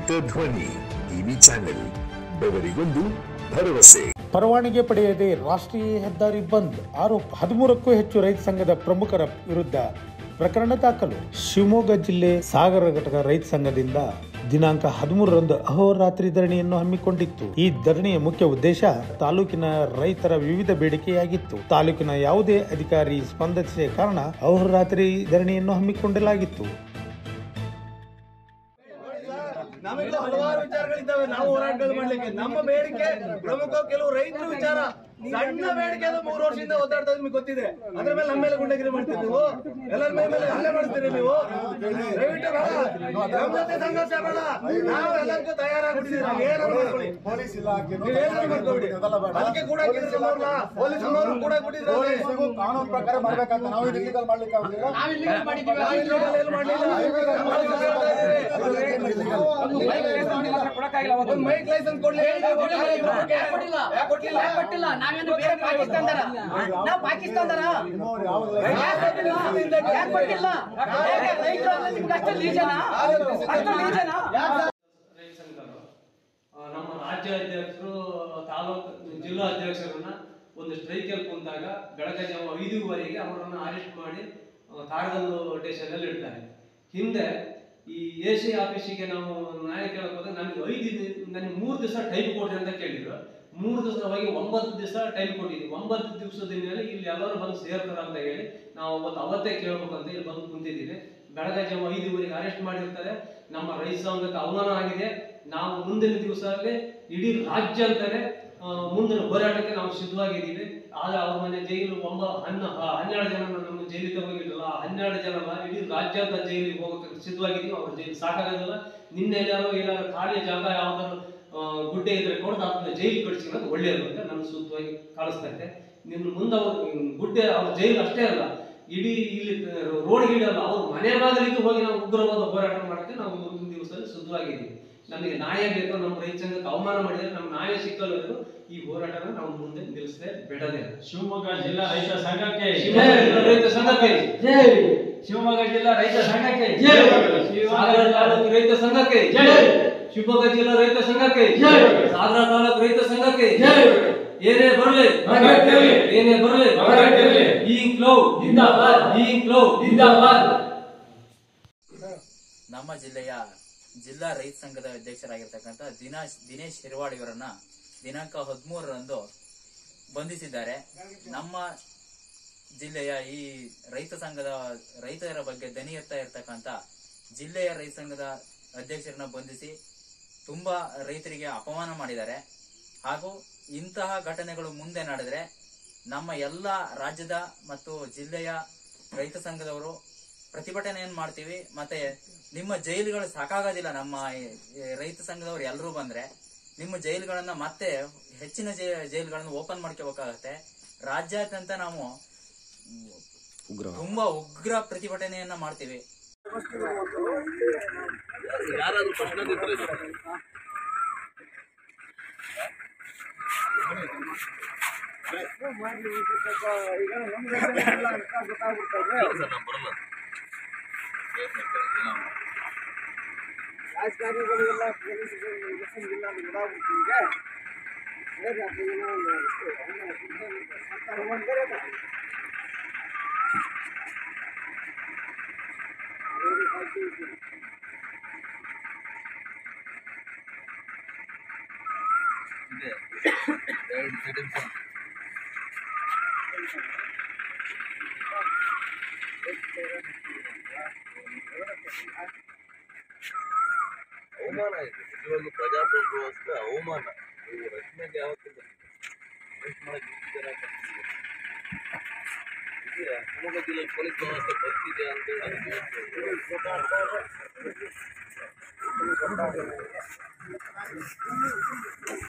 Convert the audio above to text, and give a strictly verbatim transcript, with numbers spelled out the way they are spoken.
ರೈತ ಧ್ವನಿ TV channel, ಬೆವರಿಗೊಂದು ಭರವಸೆ. ಪರವಾನಗಿ ಪಡೆಯದೆ ರಾಷ್ಟ್ರೀಯ ಹೆದ್ದಾರಿ ಬಂದ್ ಆರೋಪ. ಹದಿಮೂರಕ್ಕೂ ಹೆಚ್ಚು ರೈತ ಸಂಘದ ಪ್ರಮುಖರ ವಿರುದ್ಧ ಪ್ರಕರಣ ದಾಖಲು. ಶಿವಮೊಗ್ಗ ಜಿಲ್ಲೆ ಸಾಗರ ಘಟಕ ರೈತ ಸಂಘದಿಂದ ದಿನಾಂಕ ಹದಿಮೂರರಂದು ಅಹೋರಾತ್ರಿ ಧರಣಿಯನ್ನು ಹಮ್ಮಿಕೊಂಡಿತ್ತು. ಈ ಧರಣಿಯ ಮುಖ್ಯ ಉದ್ದೇಶ ತಾಲೂಕಿನ ರೈತರ ವಿವಿಧ ಬೇಡಿಕೆಯಾಗಿತ್ತು. ತಾಲೂಕಿನ ಯಾವುದೇ ಅಧಿಕಾರಿ ಸ್ಪಂದಿಸಿದ ಕಾರಣ ಅಹೋರಾತ್ರಿ ಧರಣಿಯನ್ನು ಹಮ್ಮಿಕೊಳ್ಳಲಾಗಿತ್ತು. ನಮಗೆ ಹಲವಾರು ವಿಚಾರಗಳಿದ್ದಾವೆ. ನಾವು ಹೋರಾಟಗಳು ಮಾಡ್ಲಿಕ್ಕೆ ನಮ್ಮ ಬೇಡಿಕೆ ಪ್ರಮುಖ ಕೆಲವು ರೈತರ ವಿಚಾರ ಸಣ್ಣ ಬೇಡಿಕೆ ಅದು ಮೂರು ವರ್ಷದಿಂದ ಒದ್ದಾಡ್ತಾ ನಿಮ್ಗೆ ಗೊತ್ತಿದೆ. ಅದ್ರ ಮೇಲೆ ನಮ್ಮ ಮೇಲೆ ಗುಂಡಗಿರಿ ಮಾಡ್ತೀರಿ ನೀವು, ಎಲ್ಲರ ಮೇಲೆ ಹಲ್ಲೆ ಮಾಡ್ತೀರಿ ನೀವು. ದಯವಿಟ್ಟು ಬೇಡ, ನಮ್ಮ ಜೊತೆ ಸಂಘರ್ಷ ಬೇಡ. ನಾವು ಎಲ್ಲರಿಗೂ ತಯಾರಾಗ್ಬಿಟ್ಟಿದ್ದೀವಿ. ನಾವು ಏನಾದ್ರು ಮಾಡ್ಕೊಳ್ಳಿ, ಪೊಲೀಸ್ ಇಲಾಖೆ ಏನಾದ್ರು ಮಾಡ್ಕೊಬಿಡಿ. ಅದಕ್ಕೆ ಕೂಡ ಪೊಲೀಸ್ ಅವರು ಕೂಡ ಕೊಟ್ಟಿದ್ದಾರೆ. ಕಾನೂನು ಪ್ರಕಾರ ಮಾಡ್ಬೇಕಂತ ನಾವು ಇಲ್ಲಿಗಲ್ ಮಾಡ್ಲಿಕ್ಕೆ ಆಗುದಿಲ್ಲ. ಮೈಕ್ ಲೈಸೆನ್ಸ್ ಕೊಡ್ಲಿ, ಕೊಟ್ಟಿಲ್ಲ. ನಾವೇನು ಬೇರೆ ಪಾಕಿಸ್ತಾನದರ ನಾವು ಪಾಕಿಸ್ತಾನದರ ಯಾಕೆ ಕೊಟ್ಟಿಲ್ಲ? ನಿಮ್ಗೆ ಅಷ್ಟು ಲೀಜನಾ ಅಷ್ಟು ಲೀಜನಾ? ನಮ್ಮ ರಾಜ್ಯ ಅಧ್ಯಕ್ಷರು ತಾಲೂಕು ಜಿಲ್ಲಾ ಅಧ್ಯಕ್ಷರನ್ನ ಒಂದು ಸ್ಟ್ರೈಕಲ್ಲಿ ಕುಂತಾಗ ಬೆಳಗ್ಗೆ ಜಾವ ಐದೂವರೆಗೆ ಅವರನ್ನು ಅರೆಸ್ಟ್ ಮಾಡಿ ಕಾರಗಲ್ಲು ಸ್ಟೇಷನ್ ಅಲ್ಲಿ ಇಡ್ತಾರೆ. ಹಿಂದೆ ಈ ಎ ಸಿ ಆಫೀಸಿಗೆ ನಾವು ನ್ಯಾಯ ಕೇಳಕ್ ಹೋದಾಗ ನಮಗೆ ಐದು ನನಗೆ ಮೂರು ದಿವಸ ಟೈಮ್ ಕೊಡ್ರಿ ಅಂತ ಕೇಳಿದ್ರು. ಮೂರು ದಿವಸ ಹೋಗಿ ಒಂಬತ್ತು ದಿವಸ ಟೈಮ್ ಕೊಟ್ಟಿದ್ವಿ. ಒಂಬತ್ತು ದಿವಸದ ಮೇಲೆ ಇಲ್ಲಿ ಎಲ್ಲರೂ ಬಂದು ಸೇರ್ತಾರ ಅಂತ ಹೇಳಿ ನಾವು ಅವತ್ತು ಅವತ್ತೇ ಕೇಳ್ಬೇಕಂತ ಇಲ್ಲಿ ಬಂದು ಕುಂತಿದ್ದೀವಿ. ಬೆಳಗ್ಗೆ ಜಾವ ಐದುವರೆಗೆ ಅರೆಸ್ಟ್ ಮಾಡಿರ್ತಾರೆ. ನಮ್ಮ ರೈತ ಸಂಘಕ್ಕೆ ಅವಮಾನ ಆಗಿದೆ. ನಾವು ಮುಂದಿನ ದಿವಸದಲ್ಲಿ ಇಡೀ ರಾಜ್ಯ ಅಂತಾನೆ ಮುಂದಿನ ಹೋರಾಟಕ್ಕೆ ನಾವು ಸಿದ್ಧವಾಗಿದ್ದೀವಿ. ಆದ್ರೆ ಅವ್ರ ಮನೆ ಜೈಲು ಒಂಬ ಹನ್ನ ಹನ್ನೆರಡು ಜನ ನಮ್ಮ ಜೈಲಿಗೆ ಹೋಗಿರಲಿಲ್ಲ. ಹನ್ನೆರಡು ಜನ ಇಡೀ ರಾಜ್ಯ ಅಂತ ಜೈಲಿಗೆ ಹೋಗಕ್ಕೆ ಸಿದ್ಧವಾಗಿದ್ದೀವಿ. ಅವ್ರ ಜೈಲು ಸಾಕಾಗೋದಿಲ್ಲ. ನಿನ್ನೆ ಎಲ್ಲಾರು ಏನಾದ್ರು ಖಾಲಿ ಜಾಗ ಯಾವ್ದಾದ್ರು ಗುಡ್ಡೆ ಇದ್ರೆ ಕೊಡ್ದು ಅದನ್ನ ಜೈಲು ಕಳಿಸಿರೋದು ಒಳ್ಳೆಯದು ಅಂತ ನನ್ನ ಸೂಕ್ತವಾಗಿ ಕಾಣಿಸ್ತಾ ಇದೆ. ನಿನ್ನ ಮುಂದೆ ಅವ್ರು ಗುಡ್ಡೆ ಅವ್ರ ಜೈಲು ಅಷ್ಟೇ ಅಲ್ಲ, ಇಡೀ ಇಲ್ಲಿ ರೋಡ್ ಗಿಡಲ್ಲ, ಅವ್ರ ಮನೆ ಬಾಗಿಲಿಗೆ ಹೋಗಿ ನಾವು ಉಗ್ರವಾದ ಹೋರಾಟ ಮಾಡೋಕ್ಕೆ ನಾವು ಮುಂದಿನ ದಿವಸದಲ್ಲಿ ಸಿದ್ಧವಾಗಿದ್ದೀವಿ. ನಮಗೆ ನ್ಯಾಯ ಬೇಕು. ನಮ್ಮ ರೈತ ಸಂಘಕ್ಕೆ ಅವಮಾನ ಮಾಡಿದ್ರೆ ನಮ್ಮ ನ್ಯಾಯ ಸಿಕ್ಕಲ್ಲವರೆಗೂ ಈ ಹೋರಾಟನ ನಾವು ಮುಂದೆ ನಿಲ್ಲಿಸದೆ ಬಿಡದೆ. ಶಿವಮೊಗ್ಗ ಜಿಲ್ಲಾ ರೈತ ಸಂಘಕ್ಕೆ ರೈತ ಸಂಘಕ್ಕೆ ಜೈ. ಶಿವಮೊಗ್ಗ ಜಿಲ್ಲಾ ರೈತ ಸಂಘಕ್ಕೆ ಜೈ. ಸಾಗರ ತಾಲೂಕು ರೈತ ಸಂಘಕ್ಕೆ ಜೈ. ಶಿವಮೊಗ್ಗ ಜಿಲ್ಲಾ ರೈತ ಸಂಘಕ್ಕೆ ಜೈ. ಸಾಗರ ತಾಲೂಕು ರೈತ ಸಂಘಕ್ಕೆ ಜೈ. ಏನೇ ಬರಲಿ ಏನೇ ಬರಲಿ ಈ ಕ್ಲೌ ಜಿಂದಾಬಾದ್, ಈ ಕ್ಲೌ ಜಿಂದಾಬಾದ್. ನಮ್ಮ ಜಿಲ್ಲೆಯ ಜಿಲ್ಲಾ ರೈತ ಸಂಘದ ಅಧ್ಯಕ್ಷರಾಗಿರ್ತಕ್ಕಂಥ ದಿನೇಶ್ ದಿನೇಶ್ ಹಿರವಾಡ್ ಇವರನ್ನ ದಿನಾಂಕ ಹದಿಮೂರರಂದು ಬಂಧಿಸಿದ್ದಾರೆ. ನಮ್ಮ ಜಿಲ್ಲೆಯ ಈ ರೈತ ಸಂಘದ ರೈತರ ಬಗ್ಗೆ ದನಿ ಎತ್ತಾ ಇರ್ತಕ್ಕಂಥ ಜಿಲ್ಲೆಯ ರೈತ ಸಂಘದ ಅಧ್ಯಕ್ಷರನ್ನ ಬಂಧಿಸಿ ತುಂಬಾ ರೈತರಿಗೆ ಅಪಮಾನ ಮಾಡಿದ್ದಾರೆ. ಹಾಗೂ ಇಂತಹ ಘಟನೆಗಳು ಮುಂದೆ ನಡೆದ್ರೆ ನಮ್ಮ ಎಲ್ಲ ರಾಜ್ಯದ ಮತ್ತು ಜಿಲ್ಲೆಯ ರೈತ ಸಂಘದವರು ಪ್ರತಿಭಟನೆಯನ್ನು ಮಾಡ್ತೀವಿ. ಮತ್ತೆ ನಿಮ್ಮ ಜೈಲುಗಳು ಸಾಕಾಗೋದಿಲ್ಲ. ನಮ್ಮ ರೈತ ಸಂಘದವರು ಎಲ್ಲರೂ ಬಂದ್ರೆ ನಿಮ್ಮ ಜೈಲುಗಳನ್ನ ಮತ್ತೆ ಹೆಚ್ಚಿನ ಜೈಲುಗಳನ್ನು ಓಪನ್ ಮಾಡ್ಕೋಬೇಕಾಗತ್ತೆ. ರಾಜ್ಯಾದ್ಯಂತ ನಾವು ತುಂಬಾ ಉಗ್ರ ಪ್ರತಿಭಟನೆಯನ್ನ ಮಾಡ್ತೀವಿ. ಯಾರಾದ್ರೂ ಪ್ರಶ್ನೆ ರಾಜಕಾರಣಿಗಳಿಗೆಲ್ಲ ಅವಮಾನ ಇದೆ. ನಿಜವಾಗ್ಲೂ ಪ್ರಜಾಪ್ರಭುತ್ವ ವ್ಯವಸ್ಥೆ ಅವಮಾನ. ಈ ರಚನೆಗೆ ಯಾವತ್ತಿಲ್ಲ ಶಿವಮೊಗ್ಗ ಜಿಲ್ಲೆ ಪೊಲೀಸ್ ವ್ಯವಸ್ಥೆ ಬರ್ತಿದೆ ಅಂತ